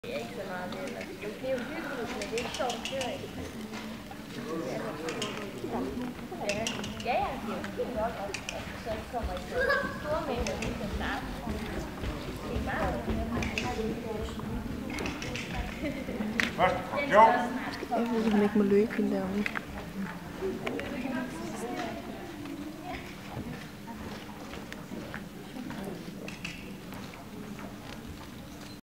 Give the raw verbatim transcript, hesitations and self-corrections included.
Det er ikke så meget det, eller. Det er jo hyggeligt, men det er ikke sjovt at køre i. Ja, ja, ja, det er jo fint nok, at så kommer I så store mængder, vi kan starte. Det er bare Først, jo. Jeg ved, at man ikke må løbe hende derude.